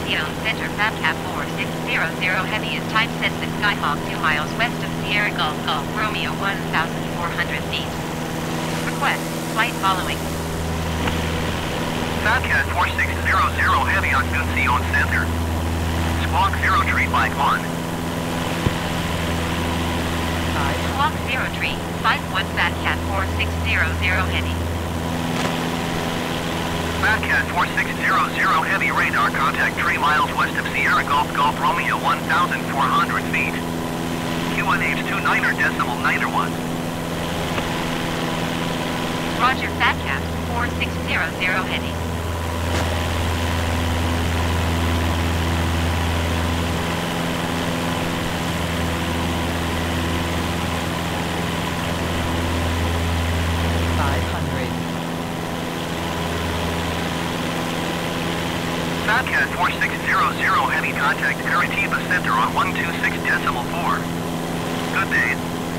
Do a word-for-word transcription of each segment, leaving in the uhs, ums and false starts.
Seattle Center, FabCap four six zero zero Heavy is type Cessna Skyhawk two miles west of Sierra Golf Golf Romeo one thousand four hundred feet. Request, flight following. FabCat four six zero zero Heavy on Gunsion Center. Squawk zero tree bike one. Squawk zero tree, five one FabCat four six zero zero Heavy. FabCat four six zero zero Heavy radar contact three miles west of Sierra Golf Golf Romeo one thousand four hundred feet. Q N H two niner decimal niner one. Roger, FabCat four six zero zero Heavy. FabCat four six zero zero Heavy contact Curitiba Center on one two six decimal four. Good day.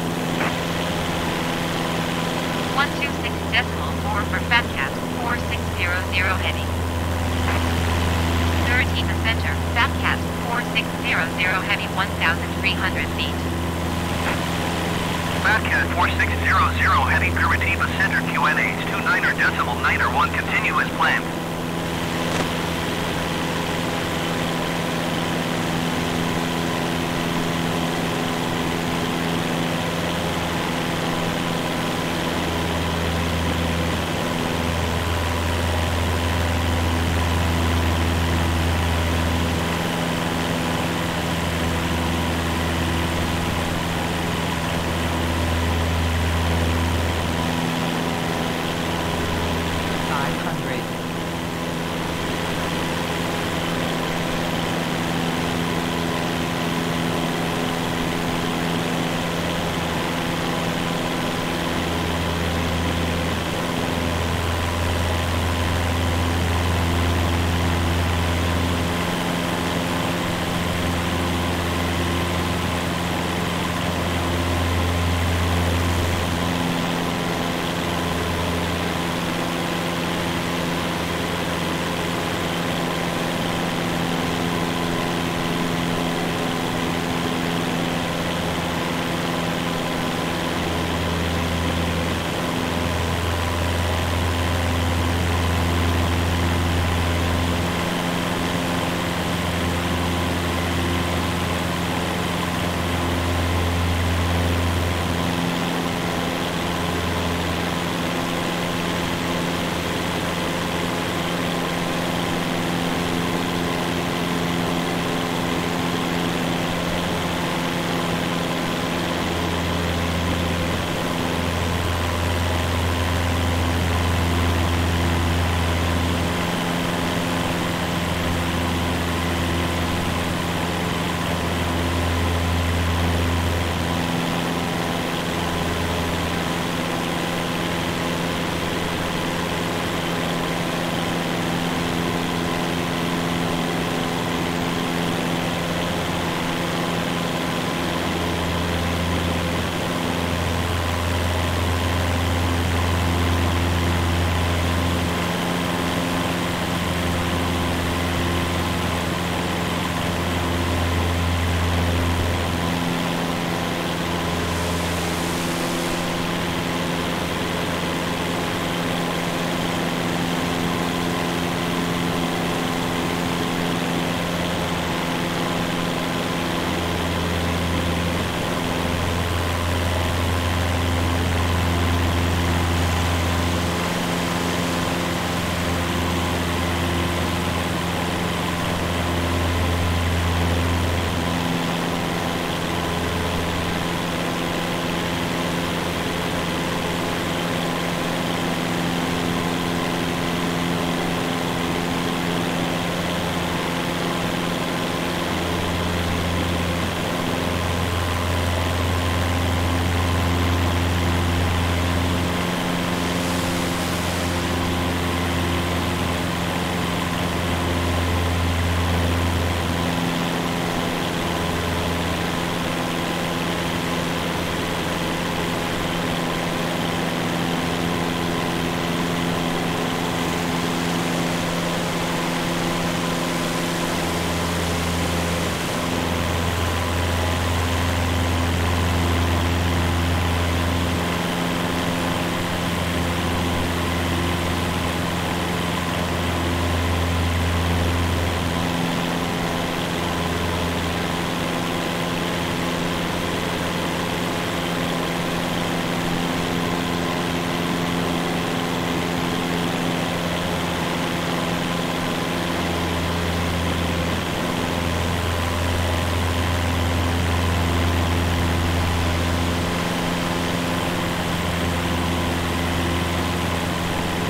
one two six decimal four for FabCat four six zero zero Heavy. Curitiba Center, FabCat four six zero zero Heavy one thousand three hundred feet. FabCat four six zero zero Heavy Curitiba Center Q N H two niner decimal niner one continue as planned.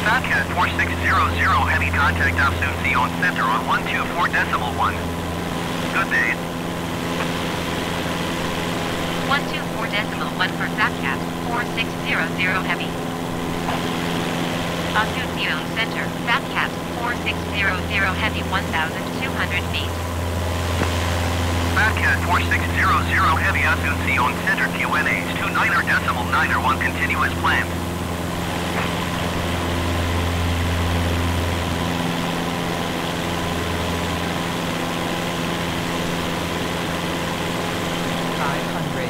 Fatcat four six zero zero, heavy contact Asunción Center on one two four decimal one. Good day. one two four decimal one for Fatcat four six zero zero heavy. Asunción Center, Fatcat four six zero zero heavy one thousand two hundred feet. Fatcat four six zero zero heavy Asunción Center Q N H two niner decimal niner one continuous planned. five hundred.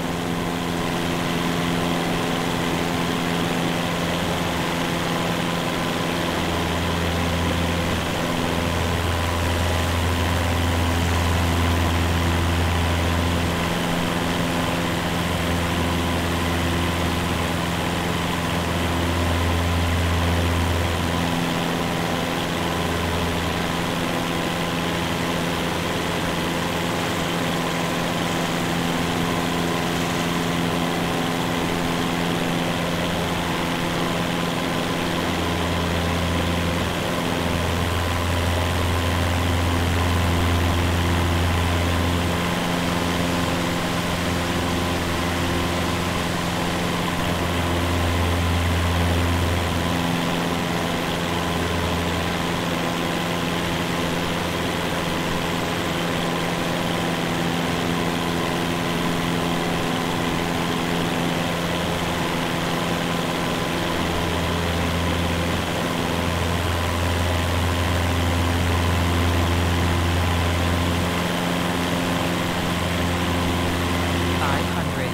five hundred.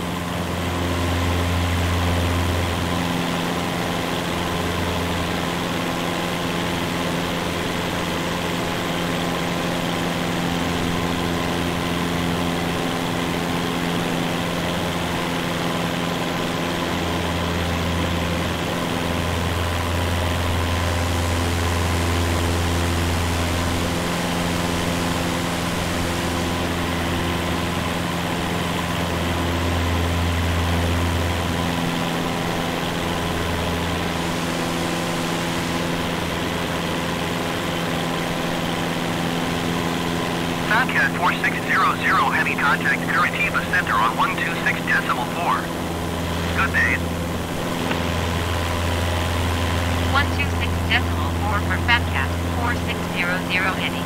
Fatcat four six zero zero heavy contact Curitiba Center on one two six decimal four. Good day. one two six decimal four for Fatcat four six zero zero heavy.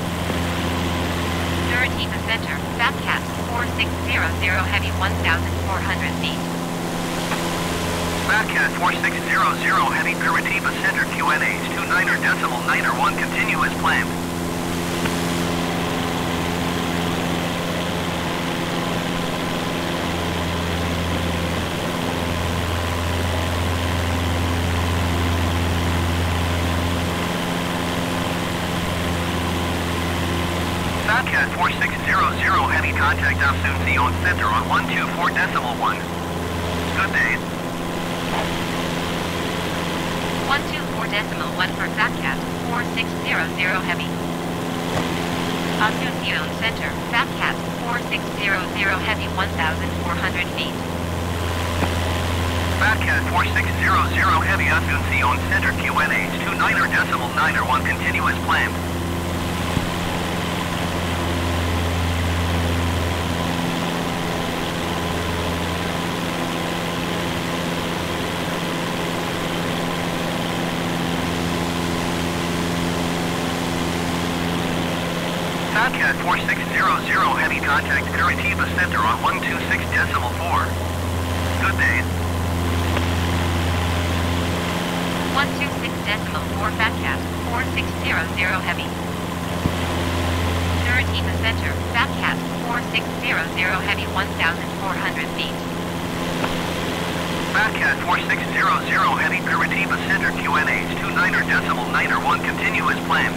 Curitiba Center, Fatcat four six zero zero heavy one thousand four hundred feet. Fatcat four six zero zero heavy Curitiba Center Q N H two niner decimal niner one continuous planned. Fatcat four six zero zero heavy contact Asunción Center on one two four decimal one. Good day. one two four decimal one for Fatcat four six zero zero heavy. Asunción Center, Fatcat four six zero zero heavy one thousand four hundred feet. Fatcat four six zero zero heavy Asunción Center Q N H two niner decimal niner one continuous planned. Fatcat four six zero zero heavy contact Curitiba Center on one two six decimal four. Good day. one two six decimal four Fatcat four six zero zero heavy. Curitiba Center, Fatcat four six zero zero heavy one thousand four hundred feet. Fatcat four six zero zero heavy Curitiba Center Q N H two niner decimal niner one continuous planned.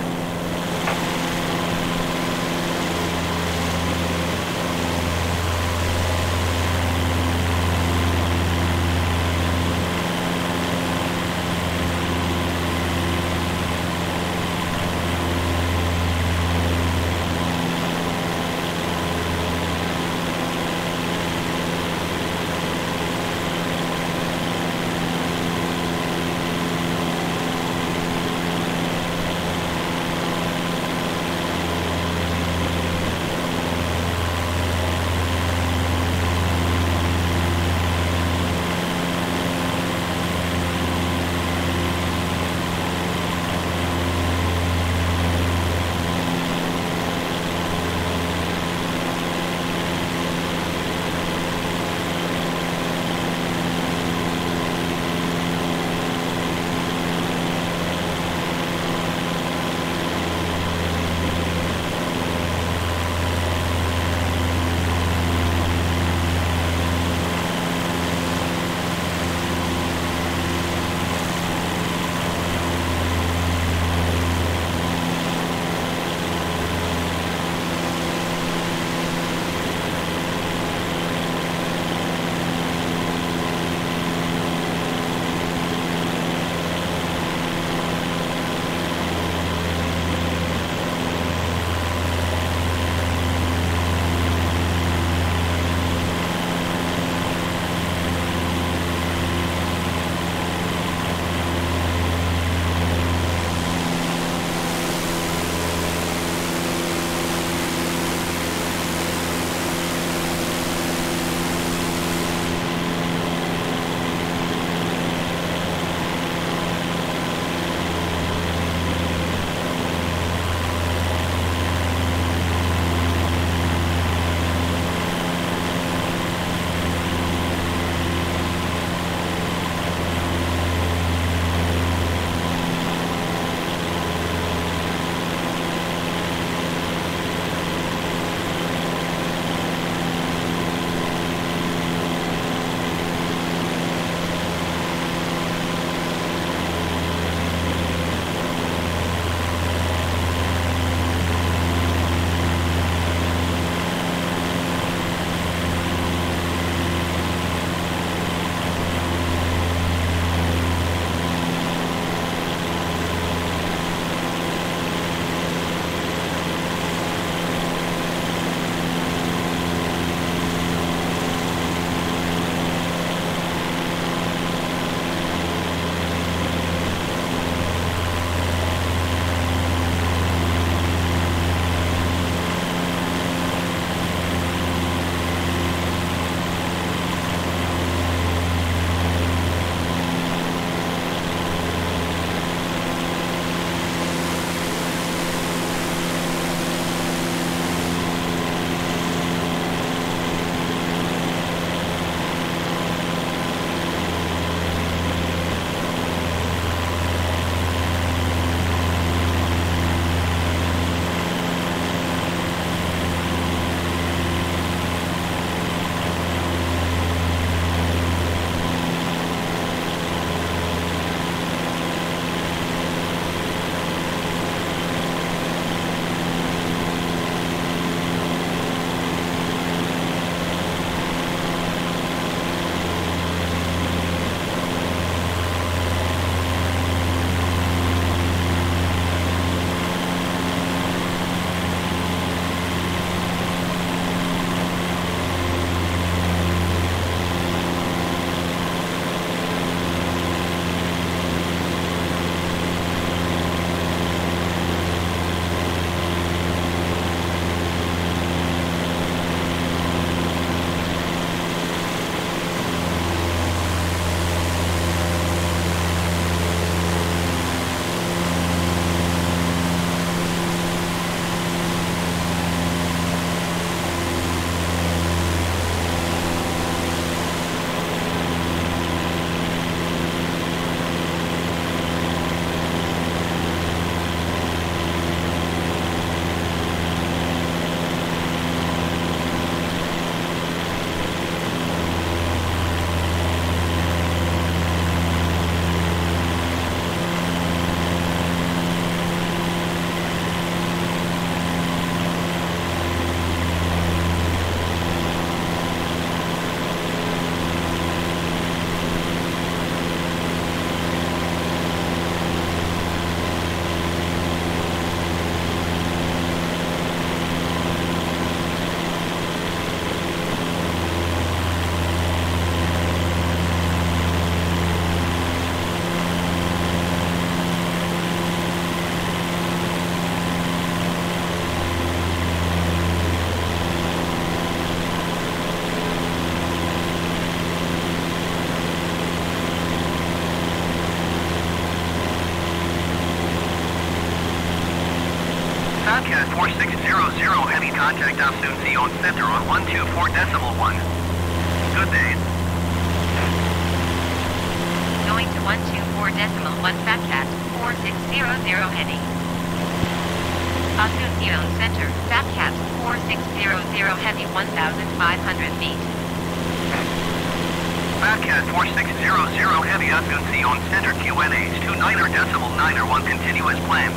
Bobcat four six zero zero, heavy contact Afsoon Z on center on one two four decimal one. Good day. Going to one two four decimal one Fatcat four six zero zero heavy. Afsoon Z on center, Fatcat four six zero zero heavy one thousand five hundred feet. Bobcat four six zero zero, heavy Afsoon Z on center, Q N H two niner decimal niner one, continue as planned.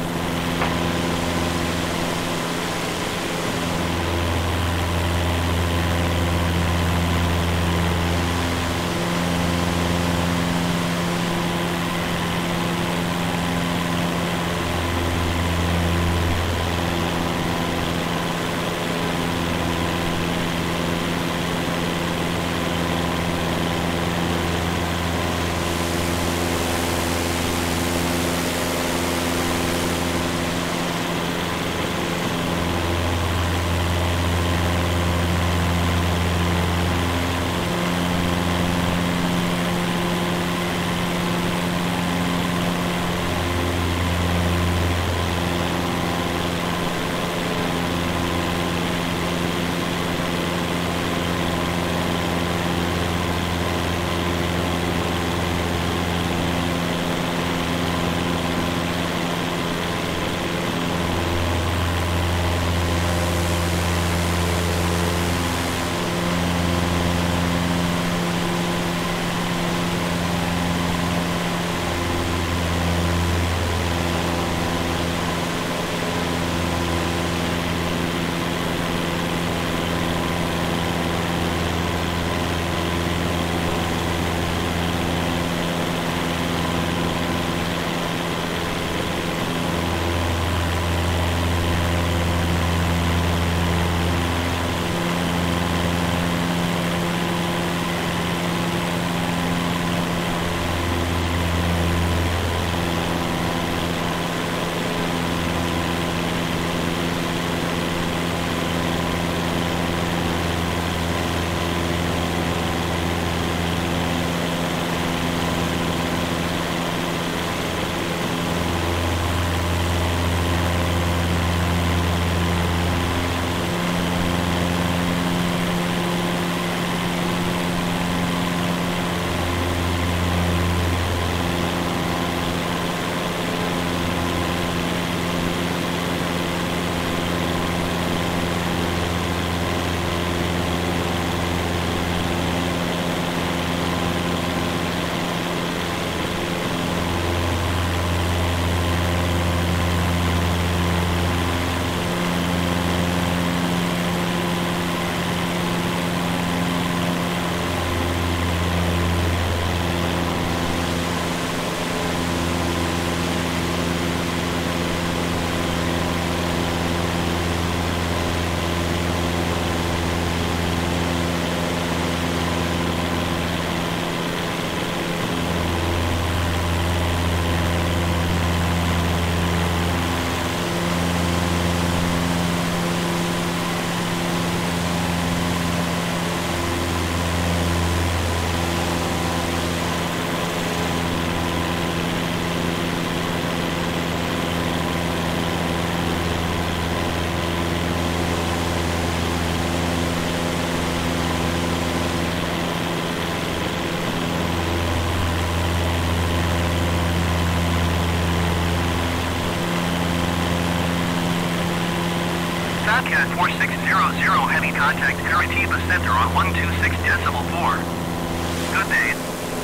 Bobcat four six zero zero, heavy contact Curitiba Center on one two six decimal four. Good day.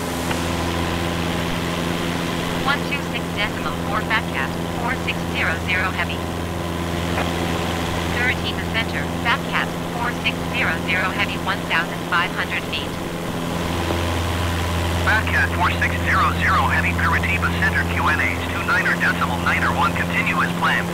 one two six decimal four Fatcat four six zero zero heavy. Curitiba Center, Fatcat four six zero zero heavy one thousand five hundred feet. Bobcat four six zero zero, heavy Curitiba Center, Q N H two niner decimal niner one, continue as planned.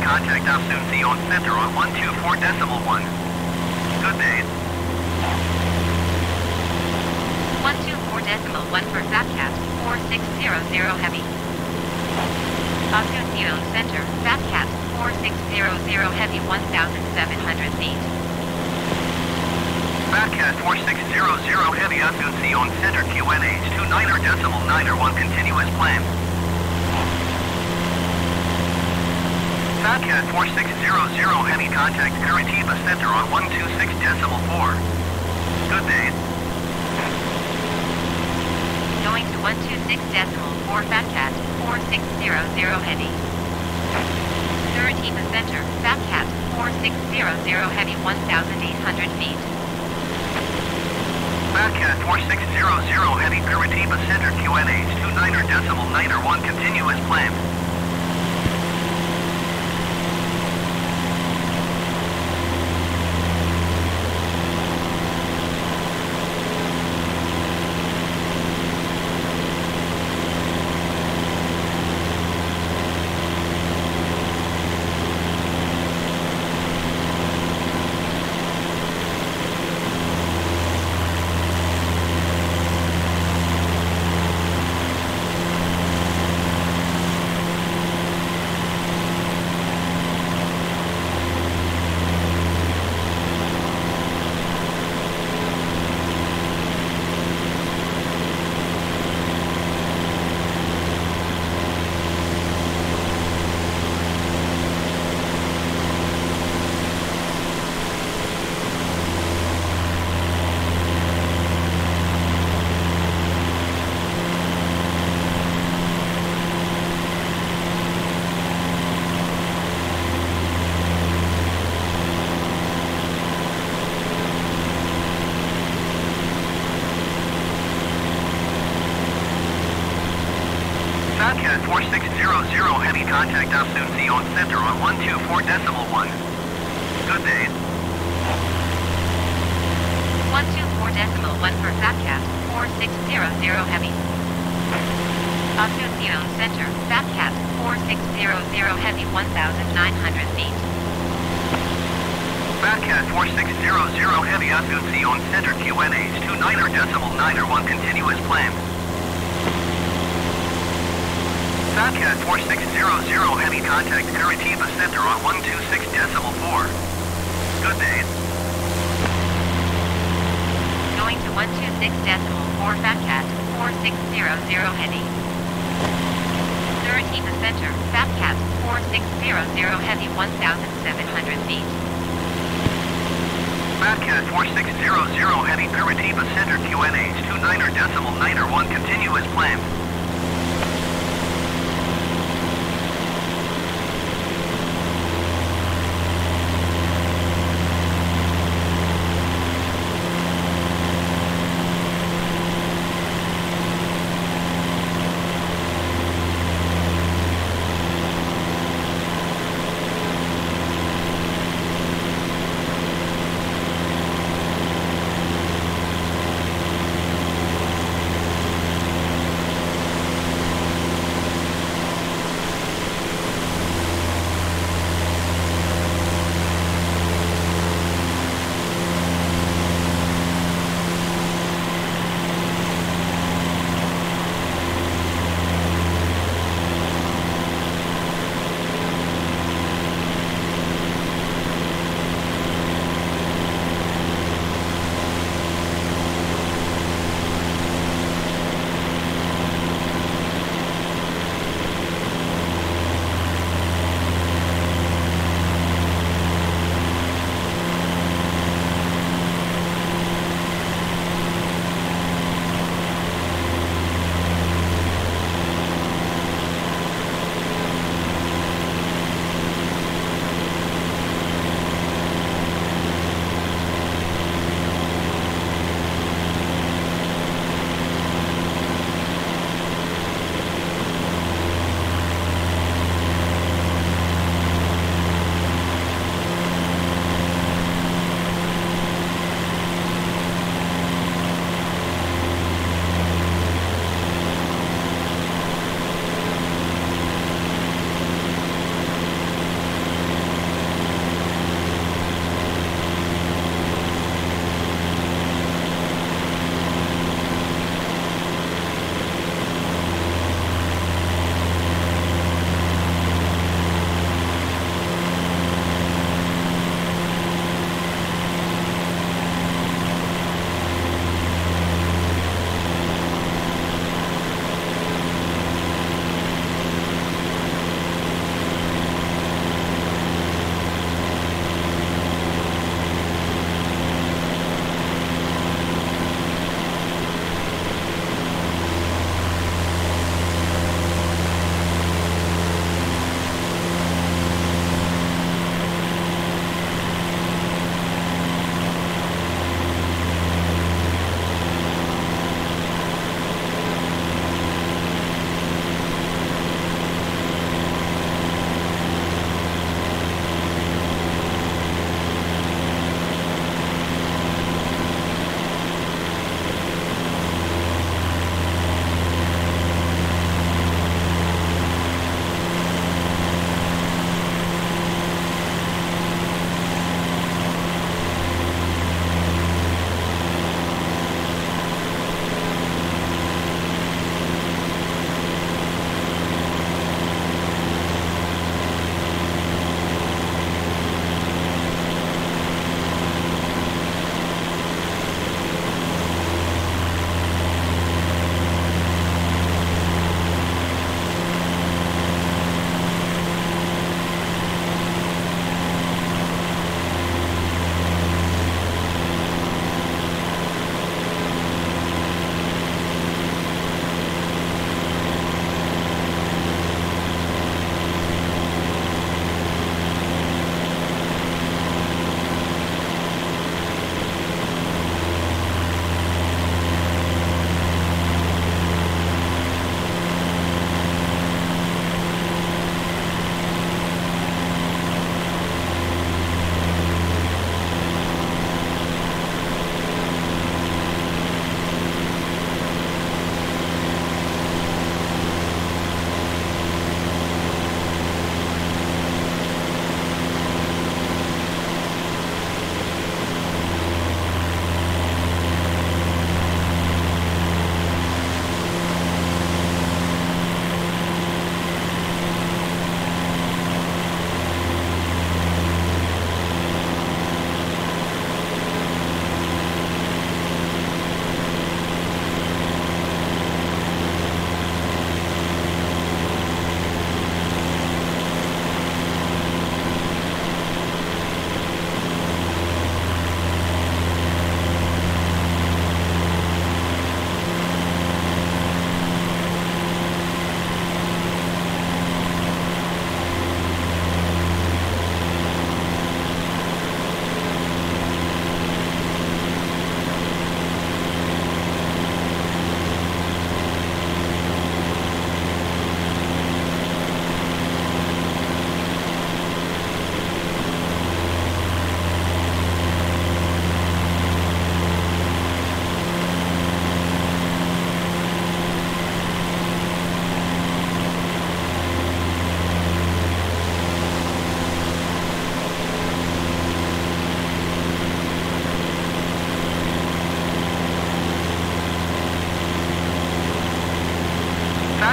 contact off soon. See you on center on one two four decimal one. Good day. one two four decimal one for Fabcast four six zero zero heavy. Oscar Zero Center, Fabcast four six zero zero heavy one thousand seven hundred feet. Fabcast four six zero zero heavy Oscar C on center Q N H two niner decimal niner one continuous plan. Fabcast four six zero zero heavy contact Curitiba center on one two six decimal four. Good day. Going to one two six decimal four Fabcast four six zero zero heavy. Curitiba center, Fabcast four six zero zero heavy one thousand eight hundred feet. Fabcast four six zero zero heavy Curitiba center Q N H two niner decimal niner one continuous plan. Fabcast four six zero zero heavy contact off soon. See you on center on one two four decimal one. Good day. one two four decimal one for Fabcast four six zero zero heavy. Oscar Zero Center, Fabcast four six zero zero heavy one thousand nine hundred feet. Fabcast four six zero zero heavy Oscar C on center Q N H two niner decimal niner one continuous plan. Fabcast four six zero zero heavy contact Curitiba center on one two six decimal four. Good day. Going to one two six decimal four Fabcast four six zero zero heavy. Curitiba center, Fabcast four six zero zero heavy one thousand seven hundred feet. Fabcast four six zero zero heavy Curitiba center Q N H two niner decimal niner one continuous plan.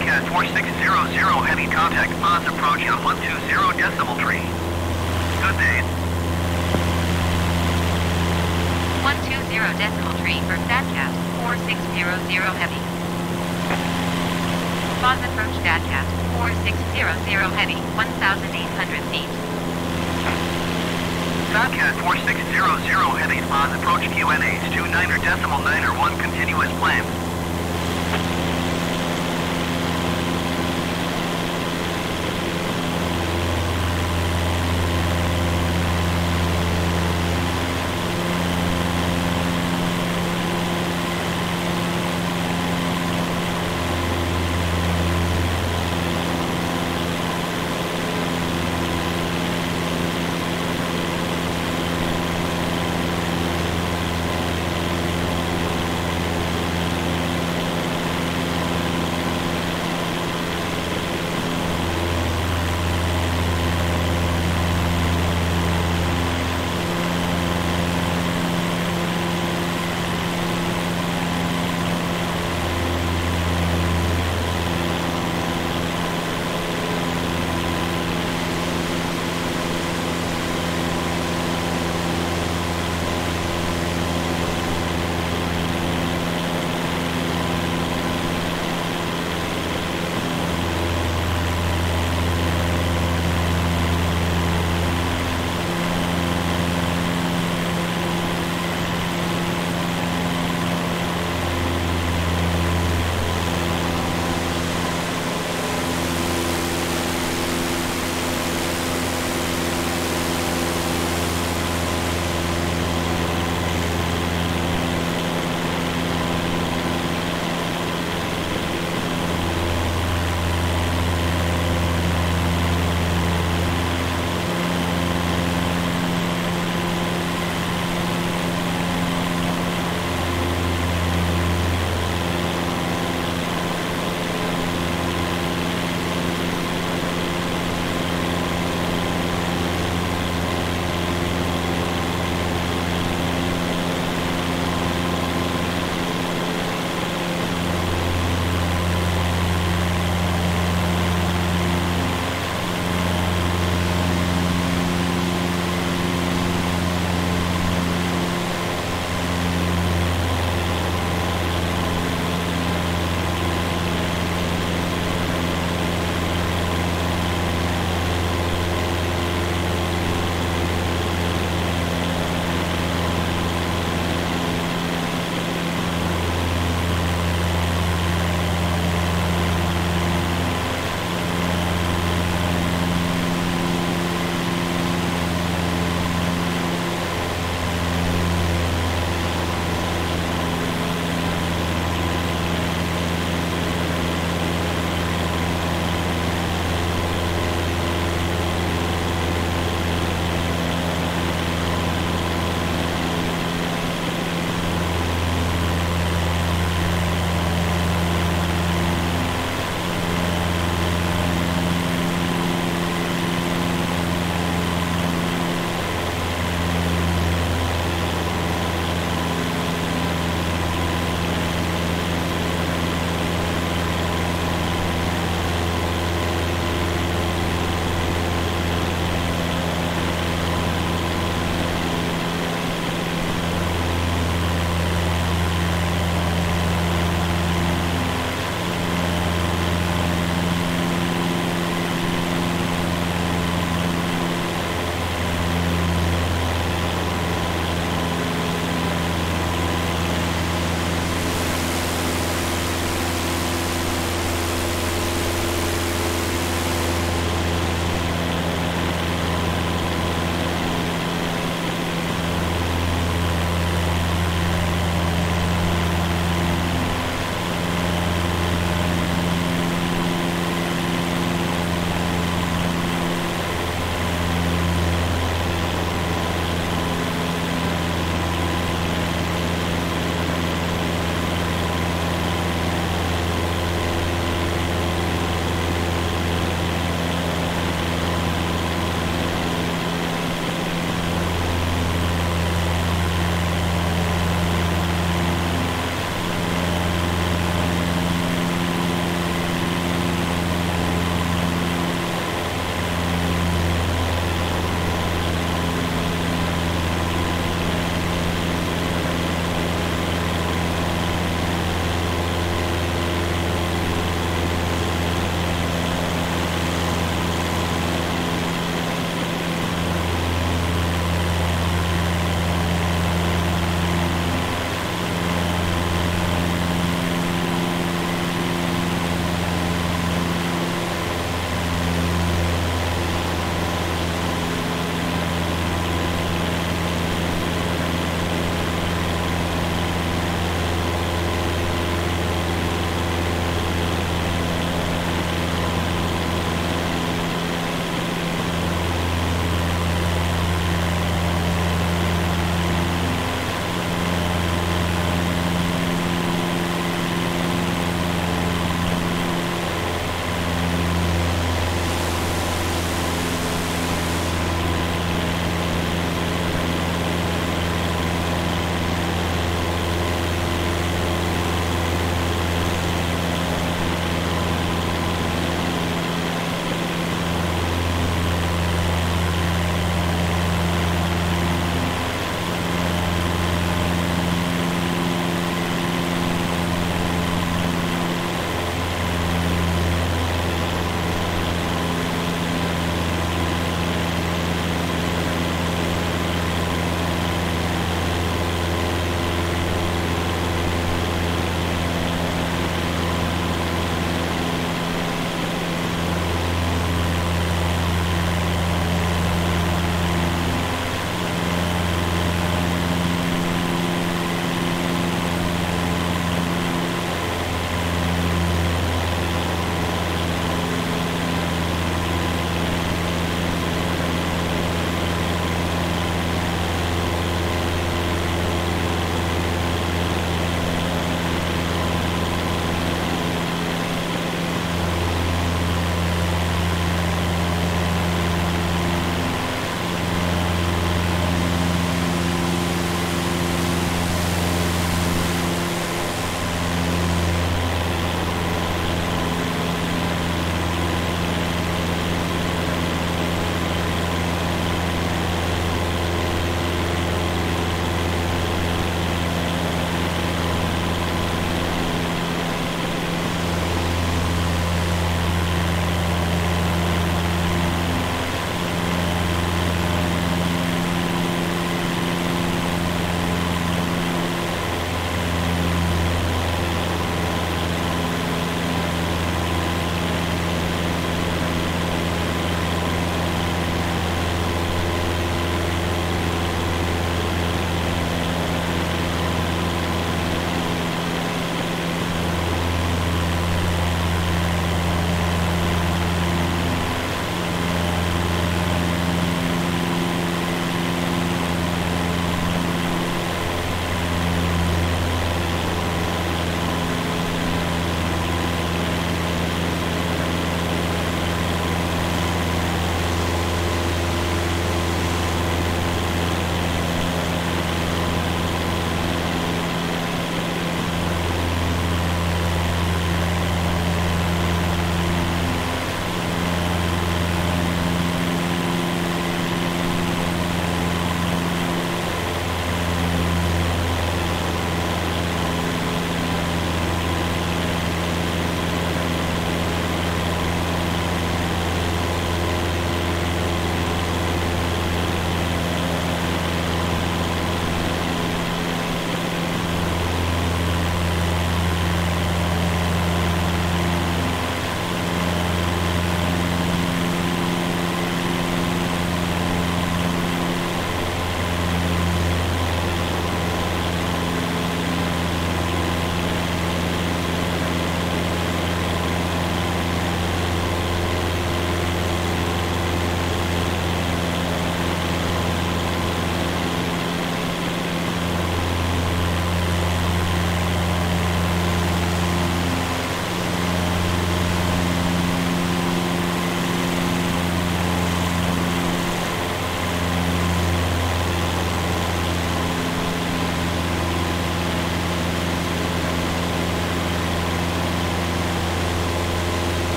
Statcast four six zero zero, heavy contact, pods approaching on one two zero decimal tree. Good day. one two zero decimal tree for Statcast four six zero zero heavy. Pods approach Statcast four six zero zero heavy, one thousand eight hundred feet. Statcast four six zero zero, heavy, pods approach Q N H two niner decimal niner one, continuous plane.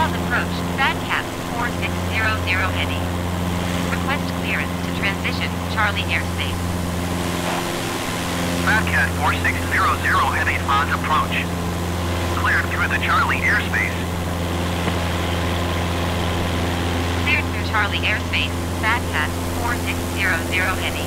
Pause approach, Fatcat four six zero zero heavy. Request clearance to transition, Charlie airspace. Fatcat four six zero zero heavy on approach. Cleared through the Charlie airspace. Cleared through Charlie airspace, Fatcat four six zero zero heavy.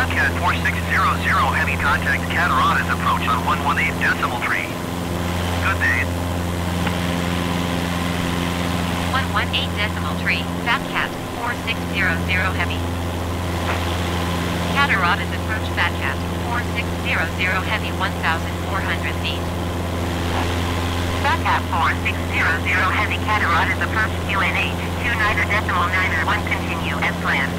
Bobcat four six zero zero, heavy contact Cataratas approach on one one eight decimal tree. Good day. one one eight decimal tree, Fatcat four six zero zero heavy. Cataratas approach Fatcat four six zero zero heavy one thousand four hundred feet. Fatcat four six zero zero heavy Cataratas approach Q N H two niner decimal niner one continue as planned.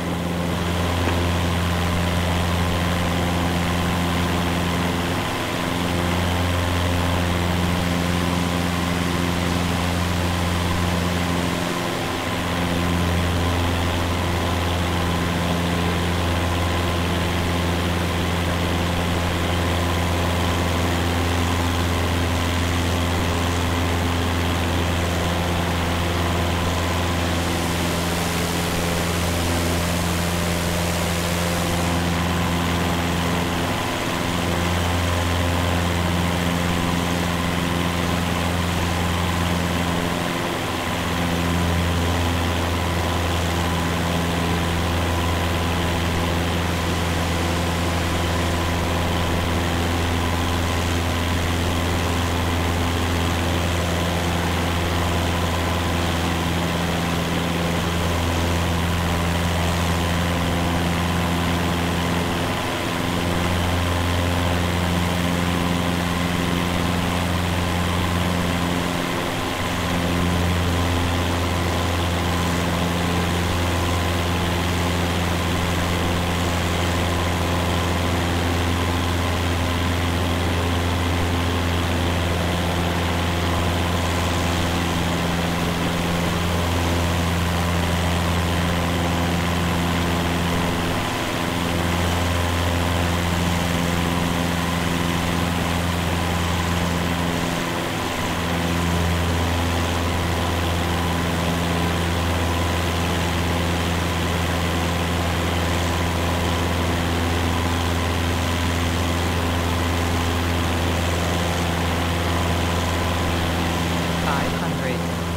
five hundred.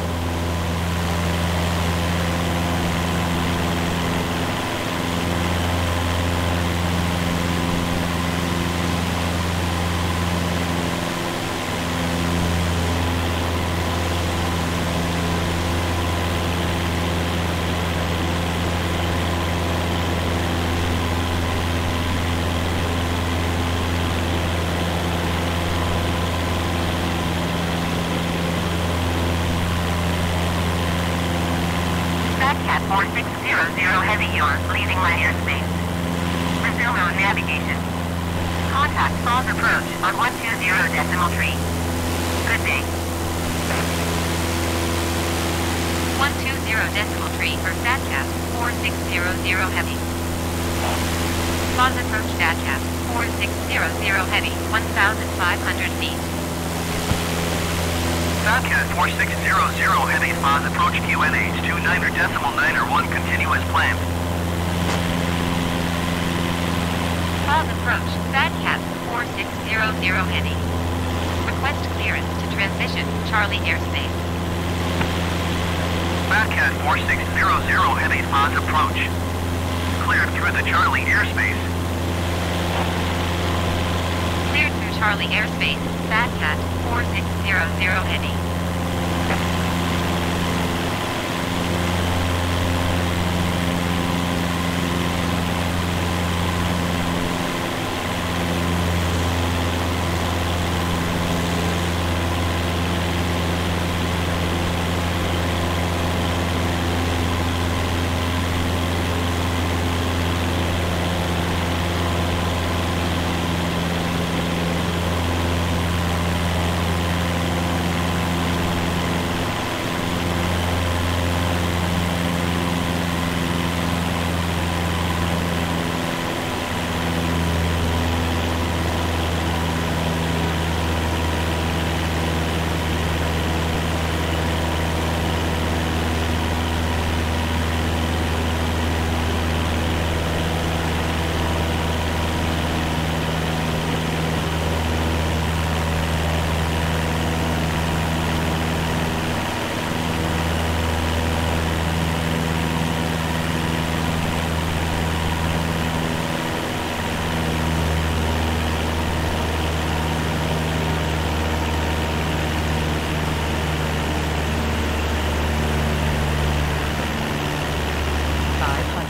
Fatcat four six zero zero heavy, you're leaving my airspace. Resume on navigation. Contact false approach on one two zero decimal tree. Good day. one two zero decimal tree for Fatcat four six zero zero heavy. False approach Fatcat four six zero zero heavy one thousand five hundred feet. Bobcat four six zero zero, heavy Foz approach Q N H two niner decimal niner one continue as planned. False approach Fatcat four six zero zero heavy. Request clearance to transition Charlie airspace. Bobcat four six zero zero, heavy Foz approach. Cleared through the Charlie airspace. Cleared through Charlie airspace, Fatcat four six zero zero heavy.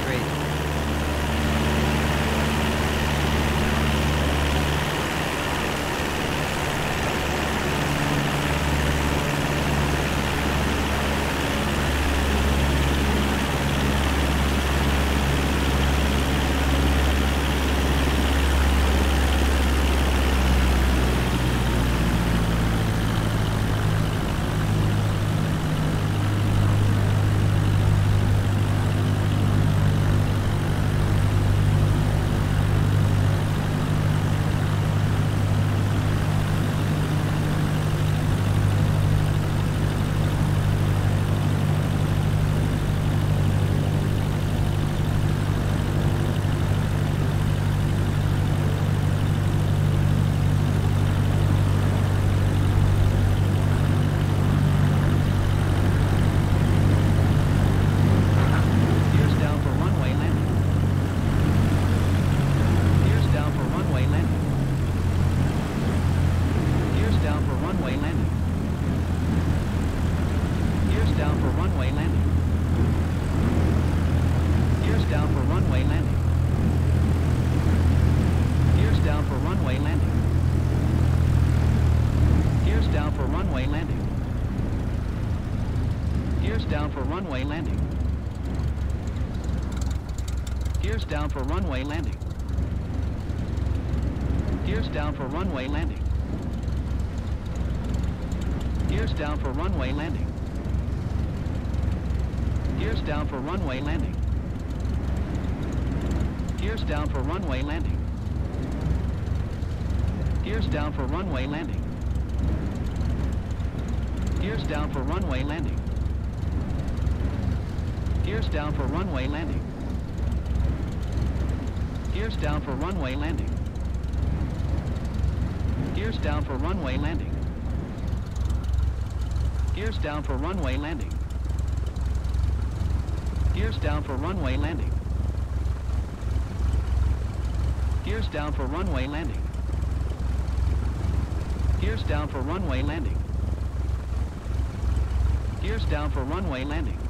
hundred. runway landing. Gears down for runway landing. Gears down for runway landing. Gears down for runway landing. Gears down for runway landing. Gears down for runway landing. Gears down for runway landing. Gears down for runway landing. Gears down for runway landing. Gears down for runway landing. Gears down for runway landing. Gears down for runway landing. Gears down for runway landing. Gears down for runway landing. Gears down for runway landing. Gears down for runway landing.